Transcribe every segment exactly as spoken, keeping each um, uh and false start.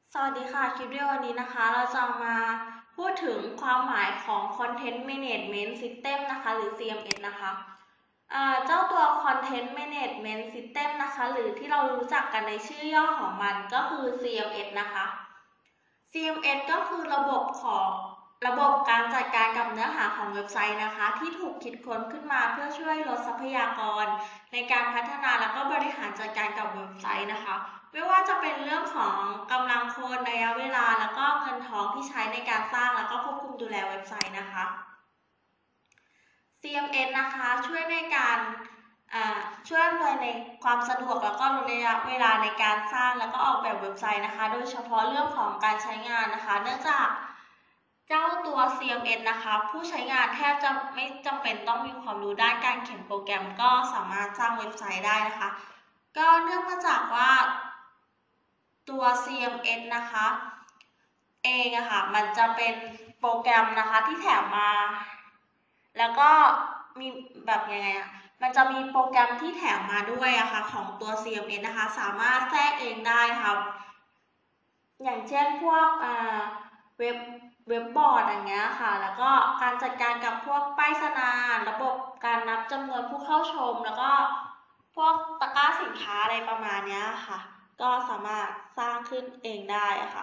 สวัสดีค่ะ คลิปวิดีโอวันนี้นะคะเราจะมาพูดถึงความหมายของ Content Management System นะคะหรือ ซี เอ็ม เอส นะคะเจ้าตัว Content Management System นะคะหรือที่เรารู้จักกันในชื่อย่อของมันก็คือ ซี เอ็ม เอส นะคะ ซี เอ็ม เอส ก็คือระบบของระบบการจัดการกับเนื้อหาของเว็บไซต์นะคะที่ถูกคิดค้นขึ้นมาเพื่อช่วยลดทรัพยากรในการพัฒนาและก็บริหารจัดการกับเว็บไซต์นะคะไม่ว่าจะเป็นเรื่องของกำลังคนระยะเวลาแล้วก็เงินทองที่ใช้ในการสร้างแล้วก็ควบคุมดูแลเว็บไซต์นะคะ ซี เอ็ม เอส นะคะช่วยในการช่วยอำนวยในความสะดวกแล้วก็ลดระยะเวลาในการสร้างแล้วก็ออกแบบเว็บไซต์นะคะโดยเฉพาะเรื่องของการใช้งานนะคะเนื่องจากเจ้าตัว ซี เอ็ม เอส นะคะผู้ใช้งานแทบจะไม่จำเป็นต้องมีความรู้ด้านการเขียนโปรแกรมก็สามารถสร้างเว็บไซต์ได้นะคะก็เนื่องมาจากว่าตัว ซี เอ็ม เอส นะคะเองอะค่ะมันจะเป็นโปรแกรมนะคะที่แถมมาแล้วก็มีแบบยังไงอะมันจะมีโปรแกรมที่แถมมาด้วยอะค่ะของตัว ซี เอ็ม เอส นะคะสามารถแทรกเองได้ค่ะอย่างเช่นพวกเว็บเว็บบอร์ดอย่างเงี้ยค่ะแล้วก็การจัดการกับพวกป้ายโฆษณาระบบการนับจำนวนผู้เข้าชมแล้วก็พวกตะกร้าสินค้าอะไรประมาณนี้ค่ะก็สามารถสร้างขึ้นเองได้ค่ะ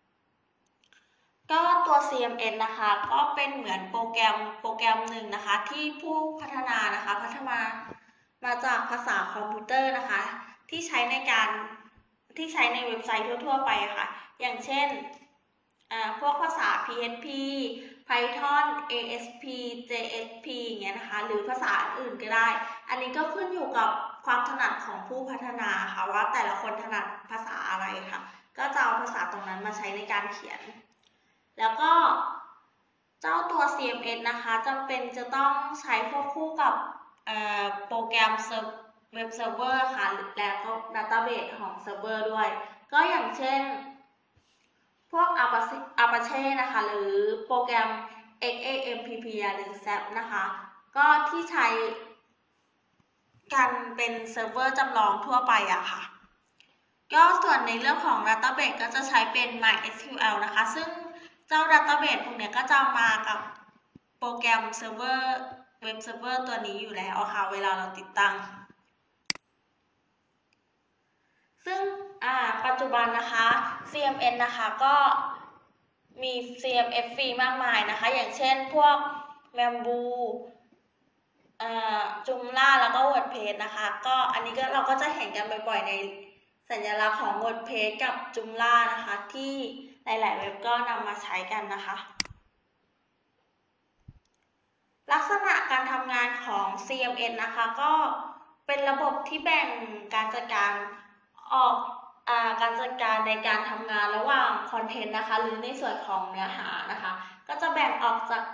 ก็ตัว ซี เอ็ม เอส นะคะก็เป็นเหมือนโปรแกรมโปรแกรมหนึ่งนะคะที่ผู้พัฒนานะคะพัฒนามาจากภาษาคอมพิวเตอร์นะคะที่ใช้ในการที่ใช้ในเว็บไซต์ทั่วๆไปค่ะอย่างเช่นพวกภาษา พี เอช พี Python เอ เอส พี เจ เอส พี อย่างเงี้ยนะคะหรือภาษาอื่นก็ได้อันนี้ก็ขึ้นอยู่กับความถนัดของผู้พัฒนาค่ะว่าแต่ละคนถนัดภาษาอะไรค่ะก็จะเอาภาษาตรงนั้นมาใช้ในการเขียนแล้วก็เจ้าตัว ซี เอ็ม เอส นะคะจำเป็นจะต้องใช้ควบคู่กับโปรแกรมเว็บเซิร์ฟเวอร์ค่ะแล้วก็ดัตต้าเบสของเซิร์ฟเวอร์ด้วยก็อย่างเช่นพวก Apache นะคะหรือโปรแกรม เอ็กซ์ เอ เอ็ม พี พี หรือ แซป นะคะก็ที่ใช้กันเป็นเซิร์ฟเวอร์จำลองทั่วไปอะค่ะก็ส่วนในเรื่องของ Database ก็จะใช้เป็น MySQL นะคะซึ่งเจ้า Database พวกนี้ก็จะมากับโปรแกรมเซิร์ฟเวอร์เว็บเซิร์ฟเวอร์ตัวนี้อยู่แล้วค่ะเวลาเราติดตั้งซึ่งปัจจุบันนะคะ ซี เอ็ม เอส นะคะก็มี ซี เอ็ม เอส ฟรีมากมายนะคะอย่างเช่นพวก Mambu จุมล่าแล้วก็ WordPress นะคะก็อันนี้ก็เราก็จะเห็นกันบ่อยๆในสัญลักษณ์ของ WordPress กับจุมล่านะคะที่หลายๆเว็บก็นำมาใช้กันนะคะลักษณะการทำงานของ ซี เอ็ม เอส นะคะก็เป็นระบบที่แบ่งการจัดการออกการจัดการในการทำงานระหว่างคอนเทนต์นะคะหรือในส่วนของเนื้อหานะคะก็จะแบ่งออกจาก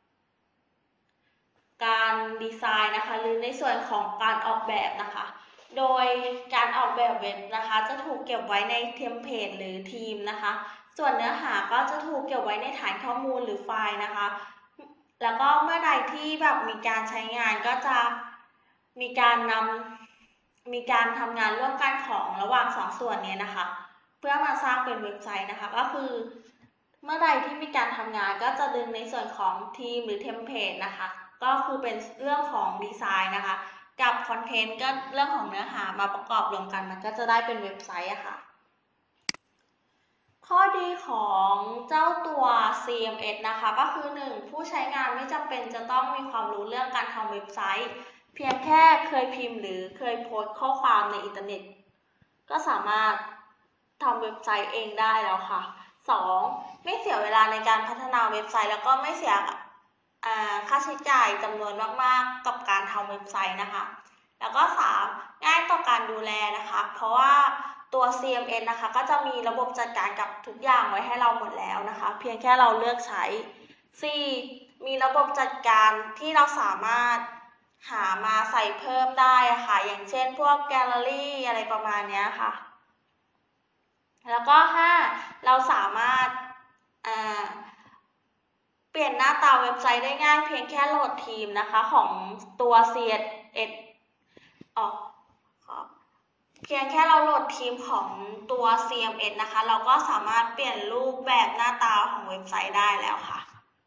การดีไซน์นะคะหรือในส่วนของการออกแบบนะคะโดยการออกแบบเว็บนะคะจะถูกเก็บไว้ในเทมเพลตหรือทีมนะคะส่วนเนื้อหาก็จะถูกเก็บไว้ในฐานข้อมูลหรือไฟล์นะคะแล้วก็เมื่อใดที่แบบมีการใช้งานก็จะมีการนำมีการทำงานร่วมกันของระหว่างสองส่วนนี้นะคะเพื่อมาสร้างเป็นเว็บไซต์นะคะก็คือเมื่อใดที่มีการทำงานก็จะดึงในส่วนของทีมหรือเทมเพลตนะคะก็คือเป็นเรื่องของดีไซน์นะคะกับคอนเทนต์ก็เรื่องของเนื้อหามาประกอบรวมกันมันก็จะได้เป็นเว็บไซต์อะค่ะข้อดีของเจ้าตัว ซี เอ็ม เอส นะคะก็คือหนึ่งผู้ใช้งานไม่จำเป็นจะต้องมีความรู้เรื่องการทำเว็บไซต์เพียงแค่เคยพิมพ์หรือเคยโพสต์ข้อความในอินเทอร์เน็ตก็สามารถทำเว็บไซต์เองได้แล้วค่ะสองไม่เสียเวลาในการพัฒนาเว็บไซต์แล้วก็ไม่เสียค่าใช้จ่ายจำนวนมากๆกับการทำเว็บไซต์นะคะแล้วก็สามง่ายต่อการดูแลนะคะเพราะว่าตัว ซี เอ็ม เอส นะคะก็จะมีระบบจัดการกับทุกอย่างไว้ให้เราหมดแล้วนะคะเพียงแค่เราเลือกใช้สี่มีระบบจัดการที่เราสามารถหามาใส่เพิ่มได้ค่ะอย่างเช่นพวกแกลเลอรี่อะไรประมาณนี้ค่ะแล้วก็ห้าเราสามารถเปลี่ยนหน้าตาเว็บไซต์ได้ง่ายเพียงแค่โหลดทีมนะคะของตัว ซี เอส เอส ออกเพียงแค่เราโหลดทีมของตัว ซี เอ็ม เอส นะคะ เราก็สามารถเปลี่ยนรูปแบบหน้าตาของเว็บไซต์ได้แล้วค่ะ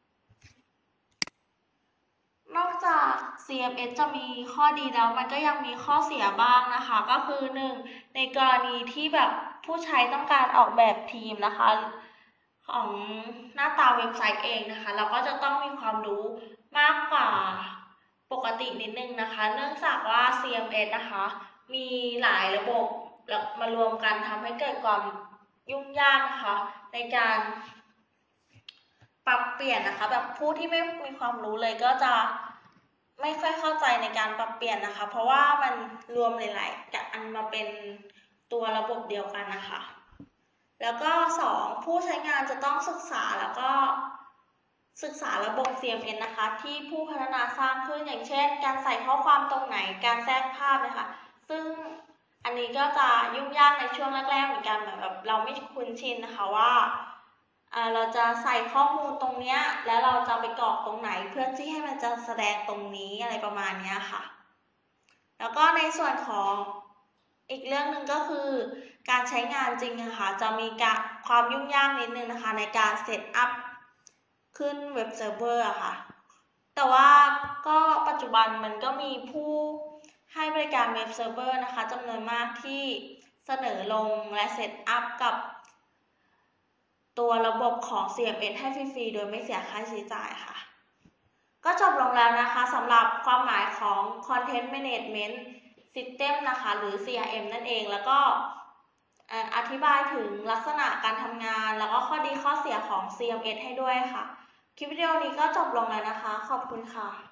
นอกจาก ซี เอ็ม เอส จะมีข้อดีแล้วมันก็ยังมีข้อเสียบ้างนะคะ ก็คือหนึ่งในกรณีที่แบบผู้ใช้ต้องการออกแบบทีมนะคะ ของหน้าตาเว็บไซต์เองนะคะ เราก็จะต้องมีความรู้มากกว่าปกตินิดนึงนะคะ เนื่องจากว่า ซี เอ็ม เอส นะคะมีหลายระบบมารวมกันทำให้เกิดความยุ่งยากนะคะในการปรับเปลี่ยนนะคะแบบผู้ที่ไม่มีความรู้เลยก็จะไม่ค่อยเข้าใจในการปรับเปลี่ยนนะคะเพราะว่ามันรวมหลายๆอันมาเป็นตัวระบบเดียวกันนะคะแล้วก็สองผู้ใช้งานจะต้องศึกษาแล้วก็ศึกษาระบบ ซี เอ็ม เอส นะคะที่ผู้พัฒนาสร้างขึ้นอย่างเช่นการใส่ข้อความตรงไหนการแทรกภาพนะคะซึ่งอันนี้ก็จะยุ่งยากในช่วงแรกๆเหมือนกันเหมือนแบบเราไม่คุ้นชินนะคะว่าเราจะใส่ข้อมูลตรงนี้แล้วเราจะไปกรอกตรงไหนเพื่อที่ให้มันจะแสดงตรงนี้อะไรประมาณนี้ค่ะแล้วก็ในส่วนของอีกเรื่องหนึ่งก็คือการใช้งานจริงนะคะจะมีการความยุ่งยากนิดนึงนะคะในการเซตอัพขึ้นเว็บเซิร์ฟเวอร์ค่ะแต่ว่าก็ปัจจุบันมันก็มีผู้ให้บริการเว็บเซิร์ฟเวอร์นะคะจำนวนมากที่เสนอลงและเซตอัพกับตัวระบบของ ซี เอ็ม เอส ให้ฟรีๆโดยไม่เสียค่าใช้จ่ายค่ะก็จบลงแล้วนะคะสำหรับความหมายของ Content Management System นะคะหรือ ซี อาร์ เอ็ม นั่นเองแล้วก็อธิบายถึงลักษณะการทำงานแล้วก็ข้อดีข้อเสียของ ซี เอ็ม เอส ให้ด้วยค่ะคลิปวิดีโอนี้ก็จบลงแล้วนะคะขอบคุณค่ะ